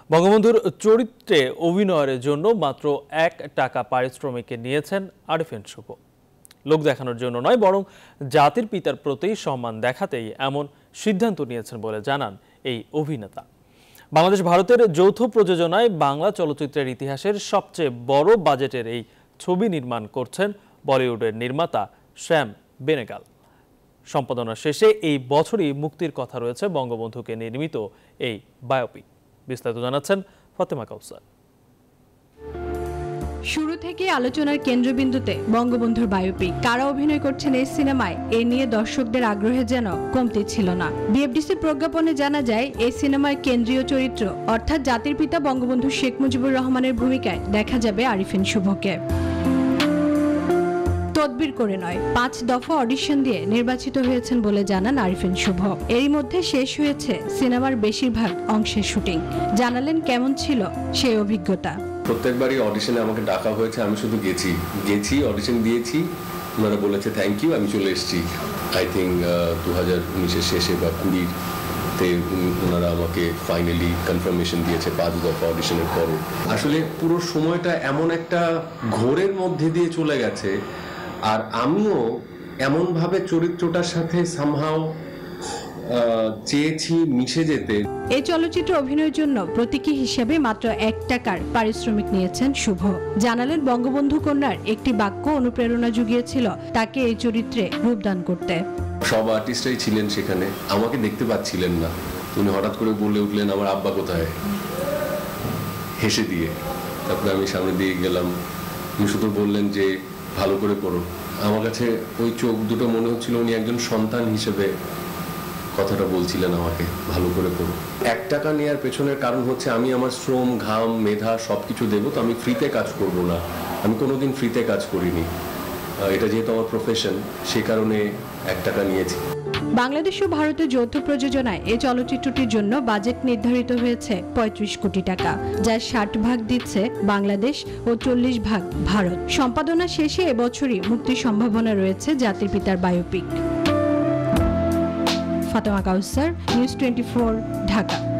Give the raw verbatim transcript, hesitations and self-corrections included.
বঙ্গবন্ধুর চরিত্রে অভিনয়ের জন্য মাত্র এক টাকা পারিশ্রমিকে নিয়েছেন আরিফিন শুভ। লোক দেখানোর জন্য নয়, বরং জাতির পিতার প্রতি সম্মান দেখাতেই এমন সিদ্ধান্ত নিয়েছেন বলে জানান এই অভিনেতা। বাংলাদেশ ভারতের যৌথ প্রযোজনায় বাংলা চলচ্চিত্রের ইতিহাসের সবচেয়ে বড় বাজেটের এই ছবি নির্মাণ করছেন বলিউডের নির্মাতা শ্যাম বেনেগাল। সম্পাদনা শেষে এই বছরই মুক্তির কথা রয়েছে বঙ্গবন্ধুকে নির্মিত এই বায়োপিক। বিস্তারিত জানাচ্ছেন ফাতেমা কাউসার। শুরু থেকে আলোচনার কেন্দ্রবিন্দুতে বঙ্গবন্ধুর বায়োপিক। কারা অভিনয় করছেন এই সিনেমায়, এ নিয়ে দর্শকদের আগ্রহে যেন কমতি ছিল না। বিএফডিসি প্রজ্ঞাপনে জানা যায়, এই সিনেমার কেন্দ্রীয় চরিত্র অর্থাৎ জাতির পিতা বঙ্গবন্ধু শেখ মুজিবুর রহমানের ভূমিকায় দেখা যাবে আরিফিন শুভকে। তদবির করে নয়, পাঁচ দফা অডিশন দিয়ে নির্বাচিত হয়েছেন বলে জানান আরিফিন শুভ। এরই মধ্যে শেষ হয়েছে সিনেমার বেশিরভাগ অংশের শুটিং। জানালেন কেমন ছিল সেই অভিজ্ঞতা। প্রত্যেকবারই অডিশনে আমাকে ডাকা হয়েছে, আমি শুধু গেছি গেছি অডিশন দিয়েছি, ওনারা বলেছে থ্যাংক ইউ, আমি চলে এসেছি। আই থিঙ্ক দু হাজার উনিশের শেষে বা কুড়িতে ওনারা আমাকে ফাইনালি কনফার্মেশন দিয়েছে পাঁচ দফা অডিশনের পরও। আসলে পুরো সময়টা এমন একটা ঘোরের মধ্যে দিয়ে চলে গেছে, আর আমিও এমনভাবে চরিত্রটার সাথে সামহাও চেয়েছি মিশে যেতে। এই চলচ্চিত্র অভিনয়ের জন্য প্রতীকী হিসেবে মাত্র এক টাকার পারিশ্রমিক নিয়েছেন শুভ। জানালেন বঙ্গবন্ধু কন্যার একটি বাক্য অনুপ্রেরণা জুগিয়েছিল তাকে এই চরিত্রে রূপদান করতে। সব আর্টিস্টরাই ছিলেন সেখানে, আমাকে দেখতে পাচ্ছিলেন না। উনি হঠাৎ করে বলে উঠলেন, আমার আব্বা কোথায়, হেসে দিয়ে। তারপরে আমি সামনে দিয়ে গেলাম, উনি শুধু বললেন যে ভালো করে করো। আমার কাছে ওই চোখ দুটো মনে হচ্ছিল উনি একজন সন্তান হিসেবে কথাটা বলছিলেন আমাকে, ভালো করে করো। এক টাকা নেওয়ার পেছনের কারণ হচ্ছে আমি আমার শ্রম, ঘাম, মেধা সবকিছু দেবো, তো আমি ফ্রিতে কাজ করব না। আমি কোনোদিন ফ্রিতে কাজ করিনি, এটা যেহেতু আমার প্রফেশন, সে কারণে এক টাকা নিয়েছি। বাংলাদেশ ও ভারতের যৌথ প্রযোজনায় এই চলচ্চিত্রটির জন্য বাজেট নির্ধারিত হয়েছে পঁয়ত্রিশ কোটি টাকা, যার ষাট ভাগ দিচ্ছে বাংলাদেশ ও চল্লিশ ভাগ ভারত। সম্পাদনা শেষে এবছরই মুক্তির সম্ভাবনা রয়েছে জাতির পিতার biopic. Fatema Kausar, news twenty four, Dhaka.